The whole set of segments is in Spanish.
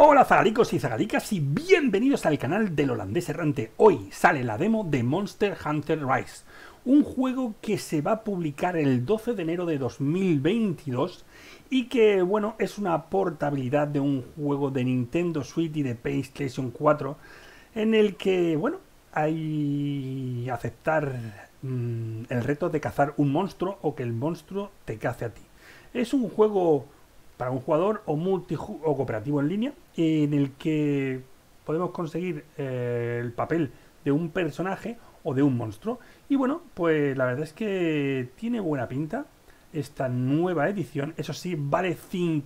Hola zagalicos y zagalicas y bienvenidos al canal del holandés errante. Hoy sale la demo de Monster Hunter Rise, un juego que se va a publicar el 12 de enero de 2022 y que, bueno, es una portabilidad de un juego de Nintendo Switch y de PlayStation 4 en el que, bueno, hay aceptar el reto de cazar un monstruo o que el monstruo te cace a ti. Es un juego para un jugador o o cooperativo en línea en el que podemos conseguir el papel de un personaje o de un monstruo. Y bueno, pues la verdad es que tiene buena pinta esta nueva edición. Eso sí, vale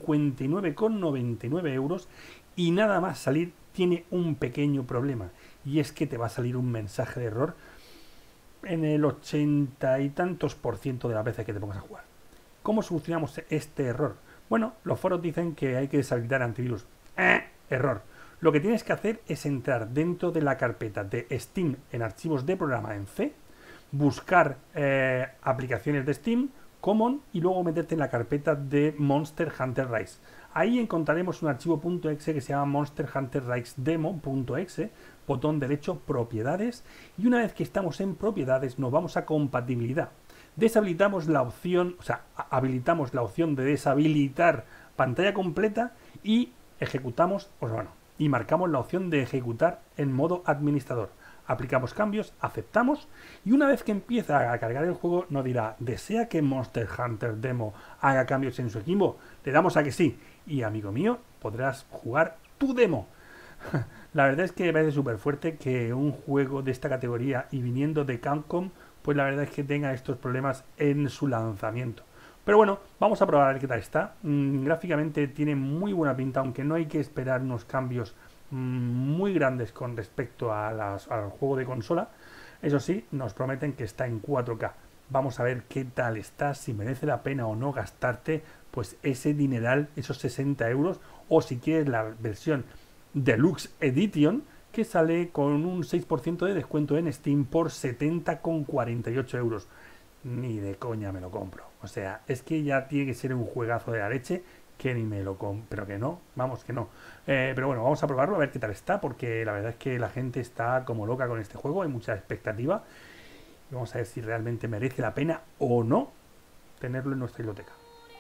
59,99 euros y nada más salir tiene un pequeño problema, y es que te va a salir un mensaje de error en el 80 y tantos por ciento de las veces que te pongas a jugar. ¿Cómo solucionamos este error? Bueno, los foros dicen que hay que deshabilitar antivirus. Error. Lo que tienes que hacer es entrar dentro de la carpeta de Steam en archivos de programa en C, buscar aplicaciones de Steam, Common, y luego meterte en la carpeta de Monster Hunter Rise. Ahí encontraremos un archivo .exe que se llama Monster Hunter Rise Demo.exe, botón derecho, propiedades, y una vez que estamos en propiedades nos vamos a compatibilidad. Deshabilitamos la opción, o sea, habilitamos la opción de deshabilitar pantalla completa y ejecutamos, y marcamos la opción de ejecutar en modo administrador. Aplicamos cambios, aceptamos, y una vez que empieza a cargar el juego nos dirá: ¿desea que Monster Hunter Demo haga cambios en su equipo? Le damos a que sí, y amigo mío, podrás jugar tu demo. La verdad es que me parece súper fuerte que un juego de esta categoría y viniendo de Capcom, pues la verdad es que tenga estos problemas en su lanzamiento. Pero bueno, vamos a probar a ver qué tal está. Gráficamente tiene muy buena pinta, aunque no hay que esperar unos cambios muy grandes con respecto a al juego de consola. Eso sí, nos prometen que está en 4K. Vamos a ver qué tal está, si merece la pena o no gastarte pues ese dineral, esos 60 euros, o si quieres la versión Deluxe Edition, que sale con un 6% de descuento en Steam por 70,48 euros. Ni de coña me lo compro. O sea, es que ya tiene que ser un juegazo de la leche que ni me lo compro. Pero que no, vamos, que no. Pero bueno, vamos a probarlo a ver qué tal está, porque la verdad es que la gente está como loca con este juego, hay mucha expectativa. Y vamos a ver si realmente merece la pena o no tenerlo en nuestra biblioteca.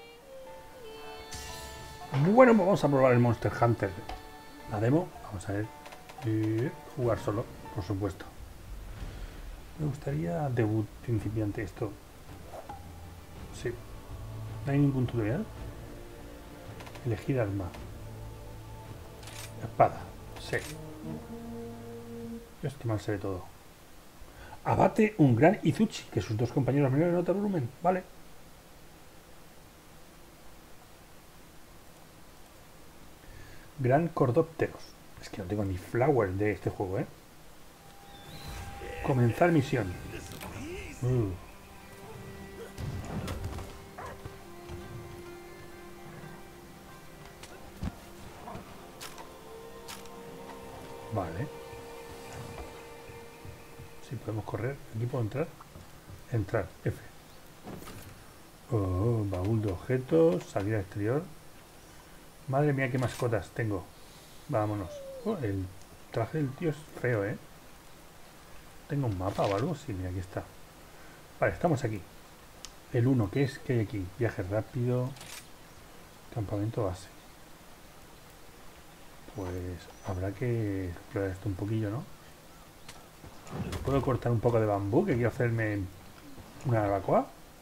Bueno, pues vamos a probar el Monster Hunter. La demo, vamos a ver. Y jugar solo, por supuesto. Me gustaría debut principiante esto. Sí. No hay ningún tutorial. Elegir arma. Espada. Sí. Esto mal se ve todo. Abate un gran Izuchi, que sus dos compañeros menores en otro volumen. Vale. Gran Cordópteros. Es que no tengo ni flower de este juego, ¿eh? Comenzar misión. Vale. Si podemos correr. Aquí puedo entrar. Entrar. F. Oh, baúl de objetos. Salir al exterior. Madre mía, qué mascotas tengo. Vámonos. Oh, el traje del tío es feo, ¿eh? ¿Tengo un mapa o algo? Sí, mira, aquí está. Vale, estamos aquí. El 1, ¿qué es? ¿Qué hay aquí? Viaje rápido. Campamento base. Pues habrá que explorar esto un poquillo, ¿no? ¿Puedo cortar un poco de bambú? Que quiero hacerme una barbacoa.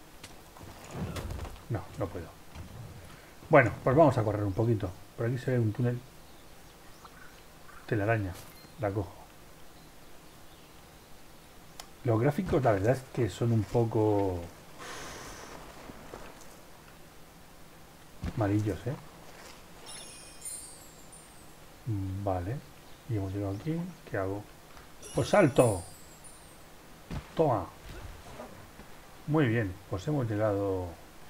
No, no puedo. Bueno, pues vamos a correr un poquito. Por aquí se ve un túnel. Telaraña. La cojo. Los gráficos, la verdad es que son un poco amarillos, ¿eh? Vale. Y hemos llegado aquí. ¿Qué hago? ¡Pues salto! Toma. Muy bien. Pues hemos llegado.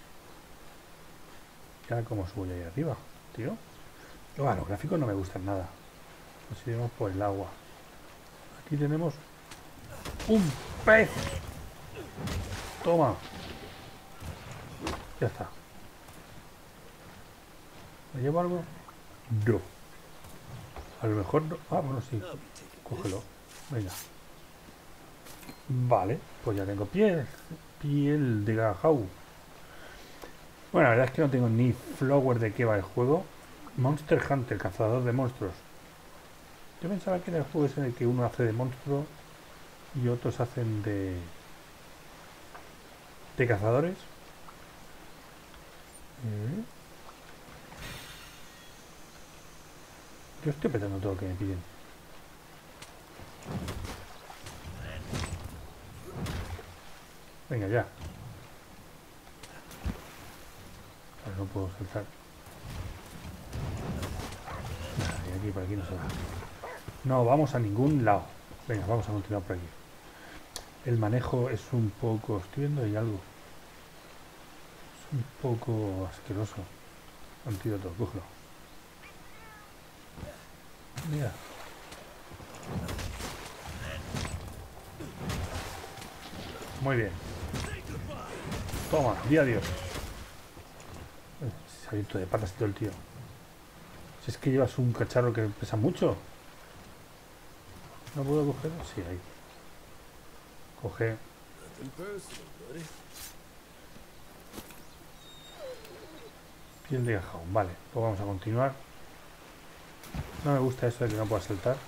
Ya cómo subo yo ahí arriba, tío. Los gráficos no me gustan nada. Así vamos por el agua. Aquí tenemos un pez. Toma. Ya está. ¿Me llevo algo? No. A lo mejor no. Ah, bueno, sí. Cógelo. Venga. Vale, pues ya tengo piel. Piel de Gahau. Bueno, la verdad es que no tengo ni flower de qué va el juego. Monster Hunter, cazador de monstruos. Yo pensaba que era el juego ese en el que uno hace de monstruo y otros hacen de cazadores. Yo estoy petando todo lo que me piden. Venga, ya. Ahora no puedo saltar. Y aquí, por aquí no se va. No vamos a ningún lado. Venga, vamos a continuar por aquí. El manejo es un poco... Estoy viendo ahí algo. Es un poco asqueroso. Antídoto, cógelo. Mira. Muy bien. Toma, di adiós. Se ha abierto de patas todo el tío. Si es que llevas un cacharro que pesa mucho. ¿No puedo cogerlo? Sí, ahí. Coge. Piel de gajón. Vale, pues vamos a continuar. No me gusta eso de que no pueda saltar.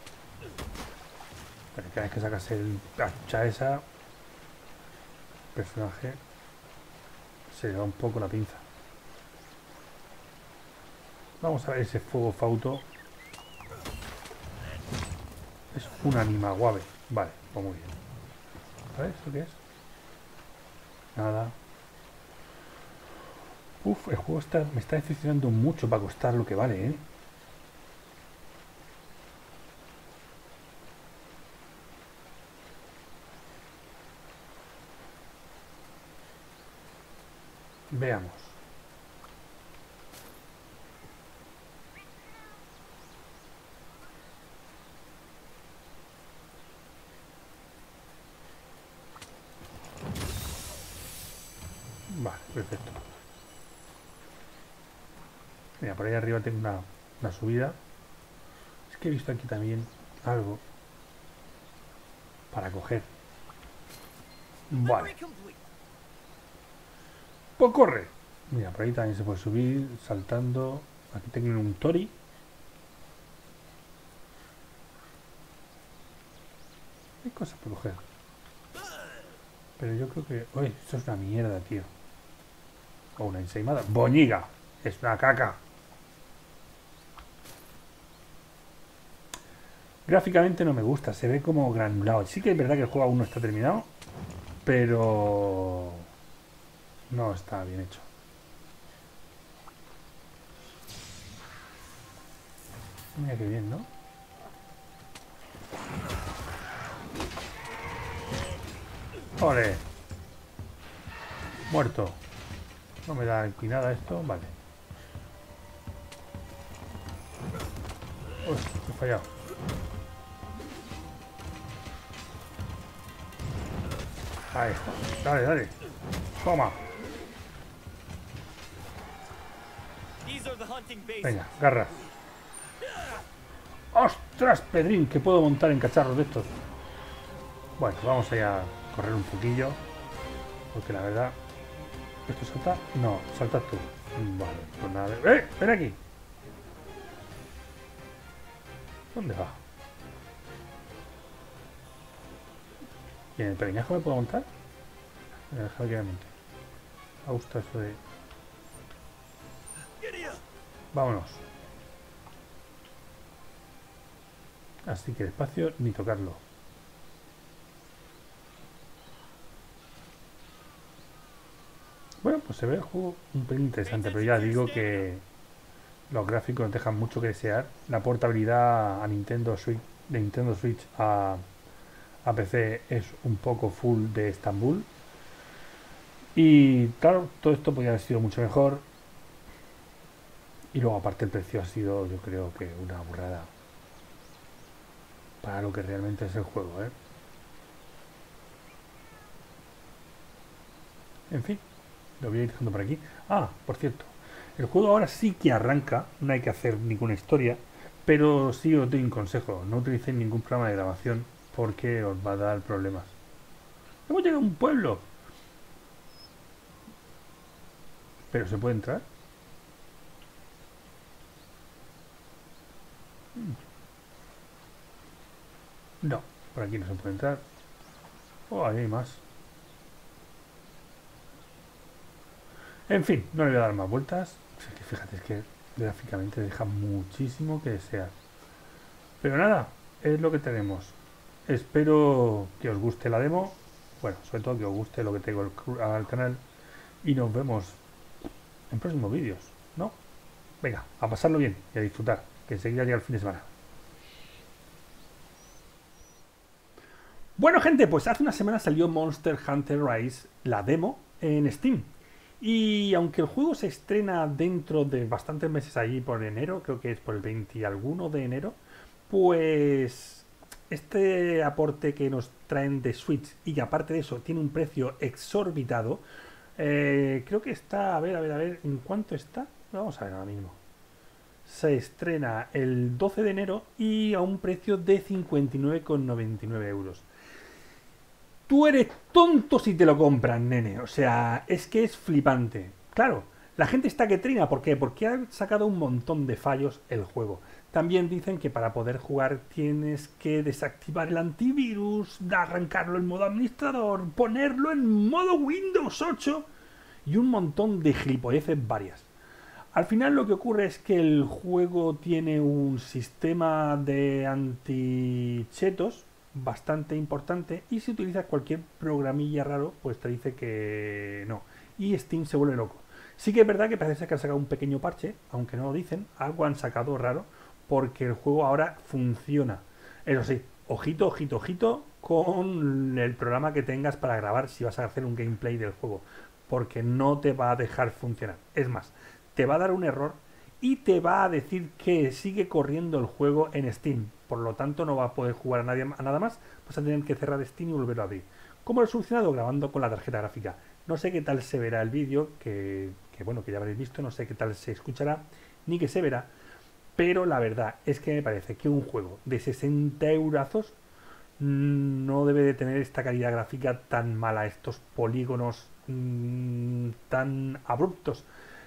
Pero cada vez que sacas el hacha esa, el personaje se le va un poco la pinza. Vamos a ver ese fuego fauto. Es un animaguave. Vale, pues muy bien. ¿Sabes lo que es? Nada. Uf, el juego me está decepcionando mucho para costar lo que vale, ¿eh? Veamos. Vale, perfecto. Mira, por ahí arriba tengo una subida. Es que he visto aquí también algo para coger. Vale. Pues corre. Mira, por ahí también se puede subir saltando. Aquí tengo un tori. Hay cosas por coger. Pero yo creo que... Uy, esto es una mierda, tío. O una ensaimada. ¡Boñiga! Es una caca. Gráficamente no me gusta. Se ve como granulado. Sí que es verdad que el juego aún no está terminado. Pero... no está bien hecho. Mira qué bien, ¿no? ¡Ole! Muerto. No me da aquí nada esto. Vale. Uy, he fallado. Ahí está. Dale, dale. Toma. Venga, garra. ¡Ostras, Pedrín! Que puedo montar en cacharros de estos. Bueno, vamos a ir a correr un poquillo. Porque la verdad... ¿Esto salta? No, saltas tú. Vale, pues nada. ¡Eh! ¡Ven aquí! ¿Dónde va? ¿Y en el pequeñajo me puedo montar? Voy a dejar que me monte. Me gusta eso de... Vámonos. Así que despacio ni tocarlo. Bueno, pues se ve el juego un pelín interesante, pero ya digo que los gráficos dejan mucho que desear. La portabilidad a Nintendo Switch, de Nintendo Switch a PC es un poco full de Estambul. Y claro, todo esto podría haber sido mucho mejor. Y luego aparte el precio ha sido, yo creo que una burrada para lo que realmente es el juego, ¿eh? En fin, lo voy a ir dejando por aquí. Ah, por cierto, el juego ahora sí que arranca, no hay que hacer ninguna historia, Pero sí os doy un consejo, no utilicéis ningún programa de grabación porque os va a dar problemas. Hemos llegado a un pueblo, pero ¿se puede entrar? No, por aquí no se puede entrar. Oh, ahí hay más. En fin, no le voy a dar más vueltas. Es que fíjate, es que gráficamente deja muchísimo que desear. Pero nada, es lo que tenemos. Espero que os guste la demo. Bueno, sobre todo que os guste lo que tengo al canal. Y nos vemos en próximos vídeos, ¿no? Venga, a pasarlo bien y a disfrutar, que enseguida llega el fin de semana. Bueno, gente, pues hace una semana salió Monster Hunter Rise, la demo, en Steam. Y aunque el juego se estrena dentro de bastantes meses allí por enero, creo que es por el 20 y alguno de enero, pues este aporte que nos traen de Switch y que aparte de eso tiene un precio exorbitado, creo que está, a ver, ¿en cuánto está? Vamos a ver ahora mismo. Se estrena el 12 de enero y a un precio de 59,99 euros. Tú eres tonto si te lo compran, nene. O sea, es que es flipante. Claro, la gente está que trina. ¿Por qué? Porque ha sacado un montón de fallos el juego. También dicen que para poder jugar tienes que desactivar el antivirus, arrancarlo en modo administrador, ponerlo en modo Windows 8 y un montón de gilipolleces varias. Al final lo que ocurre es que el juego tiene un sistema de anti-chetos bastante importante y si utilizas cualquier programilla raro, pues te dice que no. Y Steam se vuelve loco. Sí que es verdad que parece que han sacado un pequeño parche, aunque no lo dicen, algo han sacado raro, porque el juego ahora funciona. Eso sí, ojito, ojito, ojito con el programa que tengas para grabar si vas a hacer un gameplay del juego, porque no te va a dejar funcionar. Es más, te va a dar un error y te va a decir que sigue corriendo el juego en Steam. Por lo tanto, no va a poder jugar a nada más. Vas a tener que cerrar Steam y volverlo a abrir. ¿Cómo lo he solucionado? Grabando con la tarjeta gráfica. No sé qué tal se verá el vídeo, bueno, que ya habréis visto. No sé qué tal se escuchará, ni qué se verá. Pero la verdad es que me parece que un juego de 60 eurazos no debe de tener esta calidad gráfica tan mala, estos polígonos tan abruptos.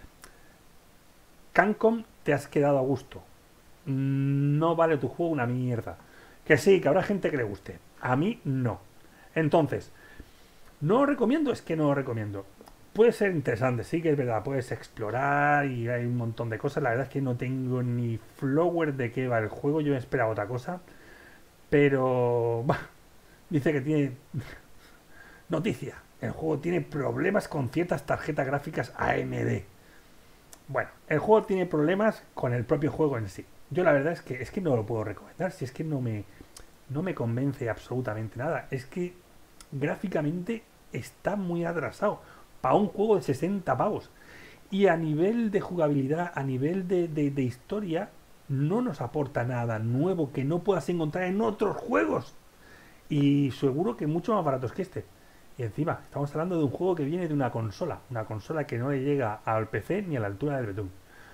Cancom, te has quedado a gusto. No vale tu juego una mierda. Que sí, que habrá gente que le guste. A mí no. Entonces, no lo recomiendo, es que no lo recomiendo. Puede ser interesante, sí que es verdad, puedes explorar y hay un montón de cosas. La verdad es que no tengo ni flower de qué va el juego, yo me esperaba otra cosa. Pero, bah, dice que tiene noticia. El juego tiene problemas con ciertas tarjetas gráficas AMD. Bueno, el juego tiene problemas con el propio juego en sí. Yo la verdad es que no lo puedo recomendar, si es que no me convence absolutamente nada. Es que gráficamente está muy atrasado para un juego de 60 pavos. Y a nivel de jugabilidad, a nivel de historia, no nos aporta nada nuevo que no puedas encontrar en otros juegos. Y seguro que mucho más baratos que este. Y encima, estamos hablando de un juego que viene de una consola que no le llega al PC ni a la altura del betún.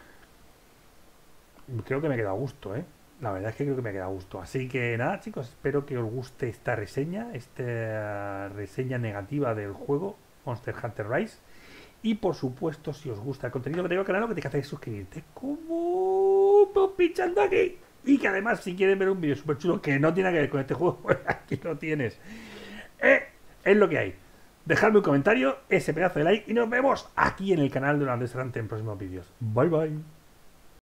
Creo que me queda a gusto, ¿eh? La verdad es que creo que me queda a gusto. Así que nada, chicos, espero que os guste esta reseña negativa del juego Monster Hunter Rise. Y por supuesto, si os gusta el contenido que tengo en el canal, lo que tienes que hacer es suscribirte, como pinchando aquí. Y que además, si quieres ver un vídeo súper chulo que no tiene que ver con este juego, pues aquí lo tienes. Es lo que hay. Dejadme un comentario, ese pedazo de like y nos vemos aquí en el canal de Durante en próximos vídeos. Bye bye.